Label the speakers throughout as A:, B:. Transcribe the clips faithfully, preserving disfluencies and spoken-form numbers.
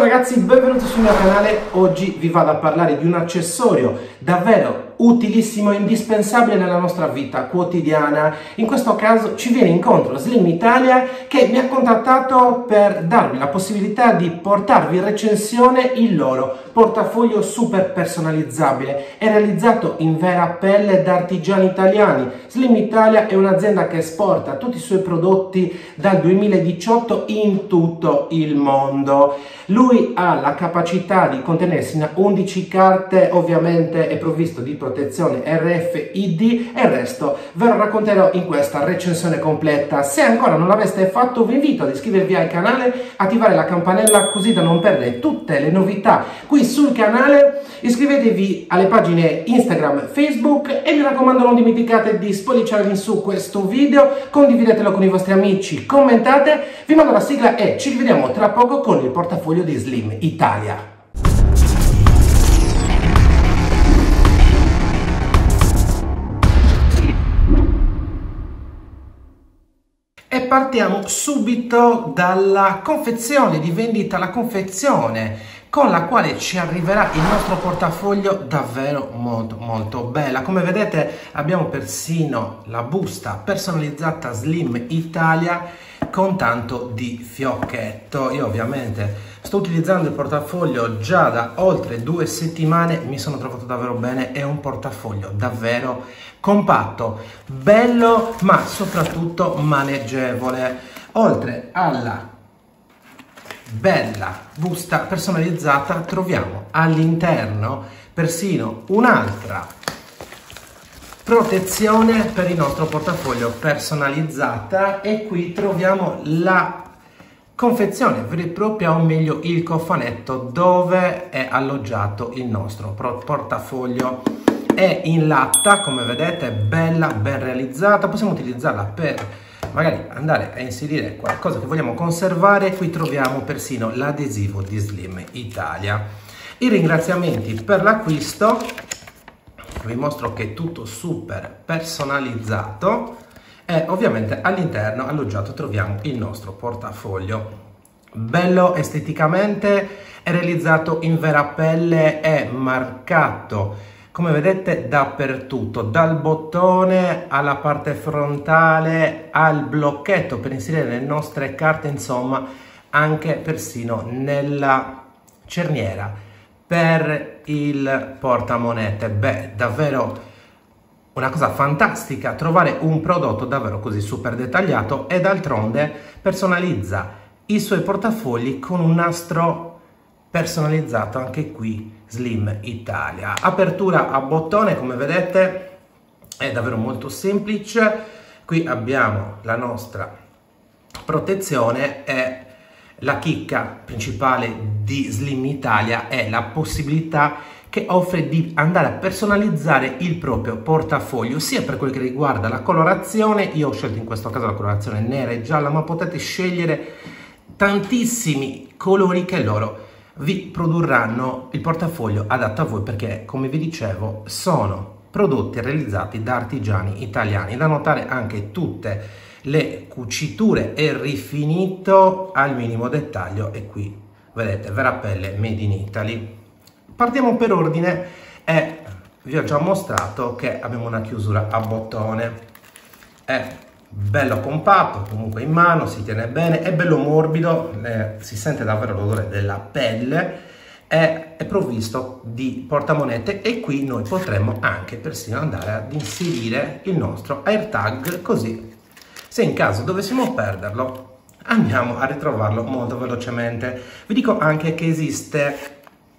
A: ragazzi, benvenuti sul mio canale. Oggi vi vado a parlare di un accessorio davvero utilissimo e indispensabile nella nostra vita quotidiana. In questo caso ci viene incontro Slim Italia, che mi ha contattato per darmi la possibilità di portarvi in recensione il loro portafoglio super personalizzabile. È realizzato in vera pelle da artigiani italiani. Slim Italia è un'azienda che esporta tutti i suoi prodotti dal duemiladiciotto in tutto il mondo. Lui ha la capacità di contenersi in undici carte, ovviamente è provvisto di protezione R F I D e il resto ve lo racconterò in questa recensione completa. Se ancora non l'aveste fatto vi invito ad iscrivervi al canale, attivare la campanella così da non perdere tutte le novità qui sul canale. Iscrivetevi alle pagine Instagram, Facebook e mi raccomando non dimenticate di spolliciare in su questo video, condividetelo con i vostri amici, commentate, vi mando la sigla e ci rivediamo tra poco con il portafoglio di Slim Italia. E partiamo subito dalla confezione, di vendita alla confezione, con la quale ci arriverà il nostro portafoglio davvero molto molto bella. Come vedete abbiamo persino la busta personalizzata Slim Italia con tanto di fiocchetto. Io ovviamente sto utilizzando il portafoglio già da oltre due settimane, mi sono trovato davvero bene, è un portafoglio davvero compatto, bello ma soprattutto maneggevole. Oltre alla bella busta personalizzata troviamo all'interno persino un'altra protezione per il nostro portafoglio personalizzata, e qui troviamo la confezione vera e propria, o meglio il cofanetto dove è alloggiato il nostro portafoglio. È in latta, come vedete, bella, ben realizzata, possiamo utilizzarla per magari andare a inserire qualcosa che vogliamo conservare. Qui troviamo persino l'adesivo di Slim Italia. I ringraziamenti per l'acquisto, vi mostro che è tutto super personalizzato e ovviamente all'interno alloggiato troviamo il nostro portafoglio. Bello esteticamente, è realizzato in vera pelle, è marcato come vedete dappertutto, dal bottone alla parte frontale al blocchetto per inserire le nostre carte, insomma anche persino nella cerniera per il portamonete. Beh, davvero una cosa fantastica trovare un prodotto davvero così super dettagliato, e d'altronde personalizza i suoi portafogli con un nastro personalizzato anche qui Slim Italia. Apertura a bottone, come vedete è davvero molto semplice. Qui abbiamo la nostra protezione e la chicca principale di Slim Italia è la possibilità che offre di andare a personalizzare il proprio portafoglio, sia per quel che riguarda la colorazione. Io ho scelto in questo caso la colorazione nera e gialla, ma potete scegliere tantissimi colori che loro vi produrranno il portafoglio adatto a voi, perché come vi dicevo sono prodotti realizzati da artigiani italiani. Da notare anche tutte le cuciture e il rifinito al minimo dettaglio, e qui vedete vera pelle made in Italy. Partiamo per ordine e vi ho già mostrato che abbiamo una chiusura a bottone, è bello compatto, comunque in mano si tiene bene, è bello morbido, eh, si sente davvero l'odore della pelle, è, è provvisto di portamonete, e qui noi potremmo anche persino andare ad inserire il nostro AirTag, così se in caso dovessimo perderlo andiamo a ritrovarlo molto velocemente. Vi dico anche che esiste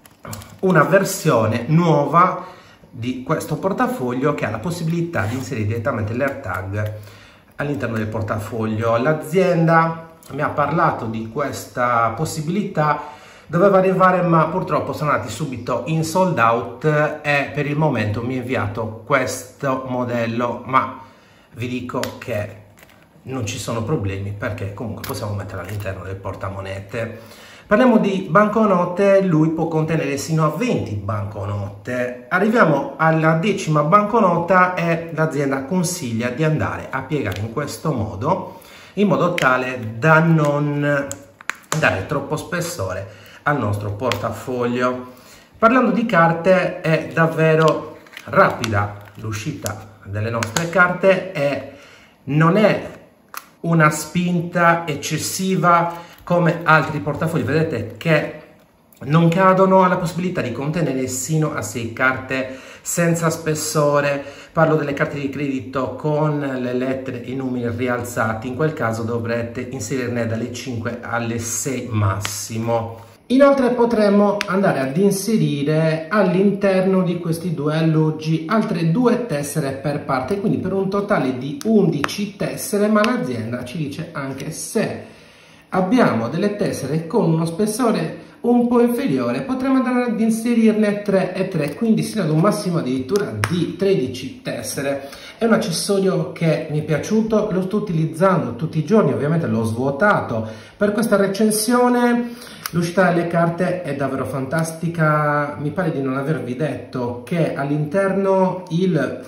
A: una versione nuova di questo portafoglio che ha la possibilità di inserire direttamente l'AirTag all'interno del portafoglio. L'azienda mi ha parlato di questa possibilità, doveva arrivare ma purtroppo sono andati subito in sold out, e per il momento mi ha inviato questo modello, ma vi dico che non ci sono problemi perché comunque possiamo metterlo all'interno del portamonete. Parliamo di banconote, lui può contenere sino a venti banconote. Arriviamo alla decima banconota e l'azienda consiglia di andare a piegare in questo modo, in modo tale da non dare troppo spessore al nostro portafoglio. Parlando di carte, è davvero rapida l'uscita delle nostre carte e non è una spinta eccessiva come altri portafogli. Vedete che non cadono alla possibilità di contenere sino a sei carte senza spessore. Parlo delle carte di credito con le lettere e i numeri rialzati. In quel caso dovrete inserirne dalle cinque alle sei massimo. Inoltre potremmo andare ad inserire all'interno di questi due alloggi altre due tessere per parte, quindi per un totale di undici tessere, ma l'azienda ci dice anche se abbiamo delle tessere con uno spessore un po' inferiore potremmo andare ad inserirne tre e tre, quindi sino ad un massimo addirittura di tredici tessere. È un accessorio che mi è piaciuto, lo sto utilizzando tutti i giorni, ovviamente l'ho svuotato per questa recensione. L'uscita delle carte è davvero fantastica. Mi pare di non avervi detto che all'interno il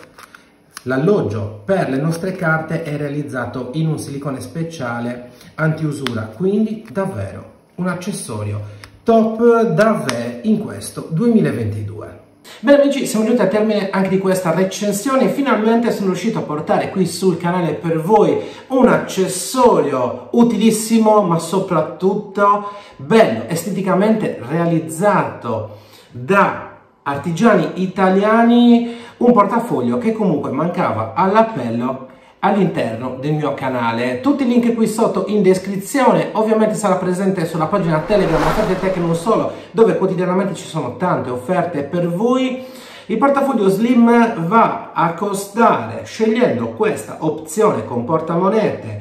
A: l'alloggio per le nostre carte è realizzato in un silicone speciale anti-usura, quindi davvero un accessorio top davvero in questo duemilaventidue. Bene amici, siamo giunti al termine anche di questa recensione. Finalmente sono riuscito a portare qui sul canale per voi un accessorio utilissimo, ma soprattutto bello, esteticamente realizzato da artigiani italiani, un portafoglio che comunque mancava all'appello all'interno del mio canale. Tutti i link qui sotto in descrizione, ovviamente sarà presente sulla pagina Telegram Offerte Tech non solo, dove quotidianamente ci sono tante offerte per voi. Il portafoglio slim va a costare, scegliendo questa opzione con portamonete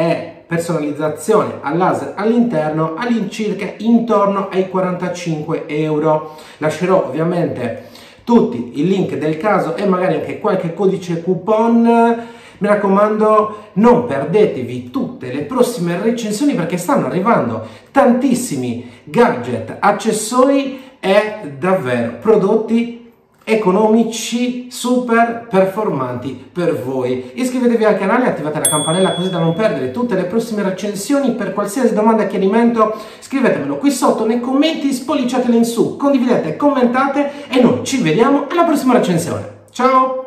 A: e personalizzazione al laser all'interno, all'incirca intorno ai quarantacinque euro. Lascerò ovviamente tutti i link del caso e magari anche qualche codice coupon. Mi raccomando, non perdetevi tutte le prossime recensioni perché stanno arrivando tantissimi gadget, accessori e davvero prodotti economici super performanti per voi. Iscrivetevi al canale e attivate la campanella così da non perdere tutte le prossime recensioni. Per qualsiasi domanda e chiarimento scrivetemelo qui sotto nei commenti, spolliciatelo in su, condividete, commentate e noi ci vediamo alla prossima recensione. Ciao!